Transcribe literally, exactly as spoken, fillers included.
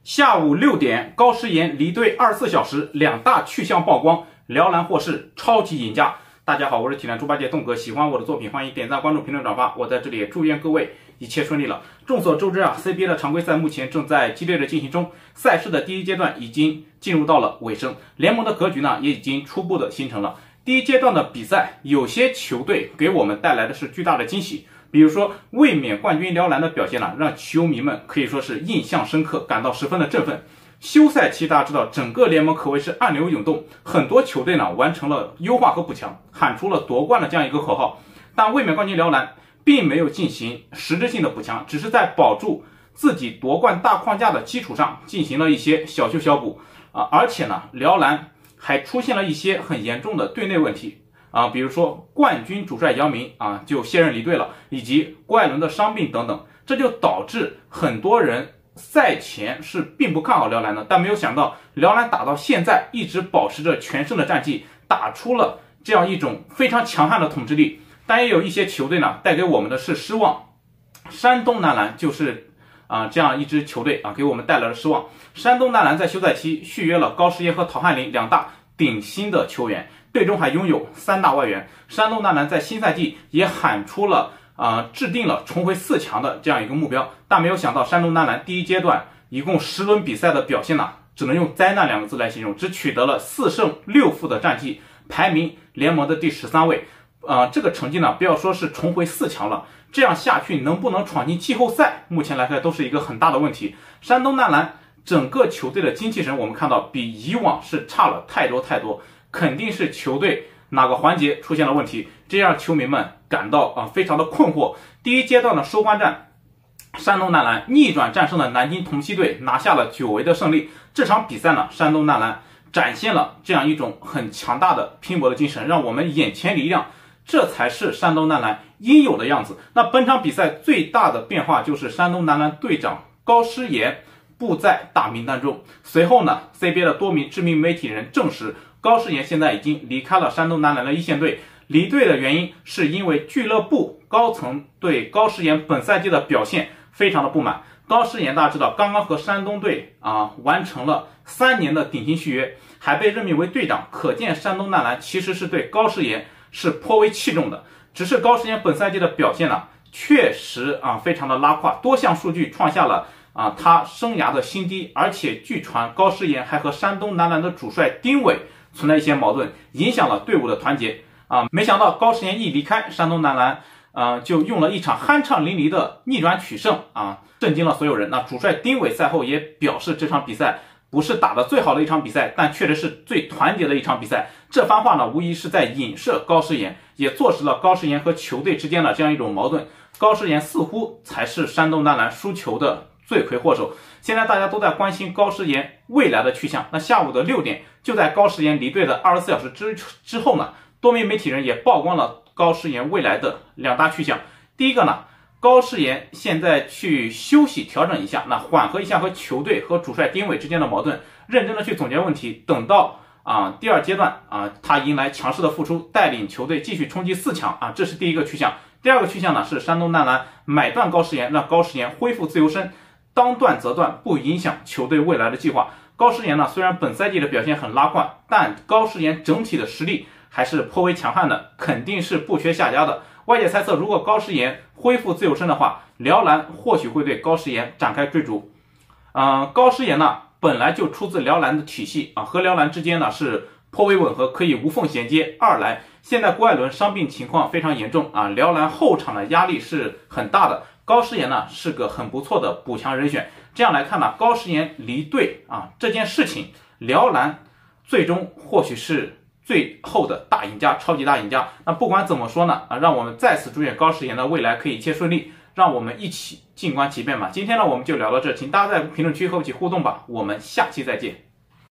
下午六点，高诗岩离队二十四小时，两大去向曝光，辽篮或是超级赢家。大家好，我是体坛猪八戒栋哥，喜欢我的作品，欢迎点赞、关注、评论、转发。我在这里也祝愿各位一切顺利了。众所周知啊 ，C B A 的常规赛目前正在激烈的进行中，赛事的第一阶段已经进入到了尾声，联盟的格局呢也已经初步的形成了。第一阶段的比赛，有些球队给我们带来的是巨大的惊喜。比如说卫冕冠军辽篮的表现呢，让球迷们可以说是印象深刻，感到十分的振奋。休赛期大家知道，整个联盟可谓是暗流涌动，很多球队呢完成了优化和补强，喊出了夺冠的这样一个口号。但卫冕冠军辽篮并没有进行实质性的补强，只是在保住自己夺冠大框架的基础上进行了一些小修小补啊，而且呢，辽篮还出现了一些很严重的队内问题。啊，比如说冠军主帅姚明啊就卸任离队了，以及郭艾伦的伤病等等，这就导致很多人赛前是并不看好辽篮的，但没有想到辽篮打到现在一直保持着全胜的战绩，打出了这样一种非常强悍的统治力。但也有一些球队呢带给我们的是失望，山东男篮就是啊这样一支球队啊给我们带来了失望。山东男篮在休赛期续约了高诗岩和陶汉林两大顶薪的球员，队中还拥有三大外援。山东男篮在新赛季也喊出了啊、呃，制定了重回四强的这样一个目标，但没有想到山东男篮第一阶段一共十轮比赛的表现呢，只能用灾难两个字来形容，只取得了四胜六负的战绩，排名联盟的第十三位。呃，这个成绩呢，不要说是重回四强了，这样下去能不能闯进季后赛，目前来看都是一个很大的问题。山东男篮整个球队的精气神，我们看到比以往是差了太多太多，肯定是球队哪个环节出现了问题，这让球迷们感到啊、呃、非常的困惑。第一阶段的收官战，山东男篮逆转战胜了南京同曦队，拿下了久违的胜利。这场比赛呢，山东男篮展现了这样一种很强大的拼搏的精神，让我们眼前一亮，这才是山东男篮应有的样子。那本场比赛最大的变化就是山东男篮队长高诗岩不在大名单中。随后呢 ，C B A 的多名知名媒体人证实，高诗岩现在已经离开了山东男篮的一线队。离队的原因是因为俱乐部高层对高诗岩本赛季的表现非常的不满。高诗岩大家知道，刚刚和山东队啊完成了三年的顶薪续约，还被任命为队长，可见山东男篮其实是对高诗岩是颇为器重的。只是高诗岩本赛季的表现呢，确实啊非常的拉胯，多项数据创下了啊他生涯的新低，而且据传高诗岩还和山东男篮的主帅丁伟存在一些矛盾，影响了队伍的团结啊。没想到高诗岩一离开，山东男篮啊就用了一场酣畅淋漓的逆转取胜啊，震惊了所有人。那主帅丁伟赛后也表示，这场比赛不是打得最好的一场比赛，但确实是最团结的一场比赛。这番话呢，无疑是在影射高诗岩，也坐实了高诗岩和球队之间的这样一种矛盾。高诗岩似乎才是山东男篮输球的罪魁祸首。现在大家都在关心高诗岩未来的去向。那下午的六点，就在高诗岩离队的二十四小时之之后呢，多名媒体人也曝光了高诗岩未来的两大去向。第一个呢，高诗岩现在去休息调整一下，那缓和一下和球队和主帅丁伟之间的矛盾，认真的去总结问题，等到啊第二阶段啊他迎来强势的复出，带领球队继续冲击四强啊，这是第一个去向。第二个去向呢，是山东男篮买断高诗岩，让高诗岩恢复自由身，当断则断，不影响球队未来的计划。高诗岩呢，虽然本赛季的表现很拉胯，但高诗岩整体的实力还是颇为强悍的，肯定是不缺下家的。外界猜测，如果高诗岩恢复自由身的话，辽篮或许会对高诗岩展开追逐。嗯、呃，高诗岩呢本来就出自辽篮的体系啊，和辽篮之间呢是颇为吻合，可以无缝衔接。二来，现在郭艾伦伤病情况非常严重啊，辽篮后场的压力是很大的。高诗岩呢是个很不错的补强人选。这样来看呢，高诗岩离队啊这件事情，辽篮最终或许是最后的大赢家，超级大赢家。那不管怎么说呢，啊，让我们再次祝愿高诗岩的未来可以一切顺利，让我们一起静观其变吧。今天呢，我们就聊到这，请大家在评论区和我一起互动吧。我们下期再见。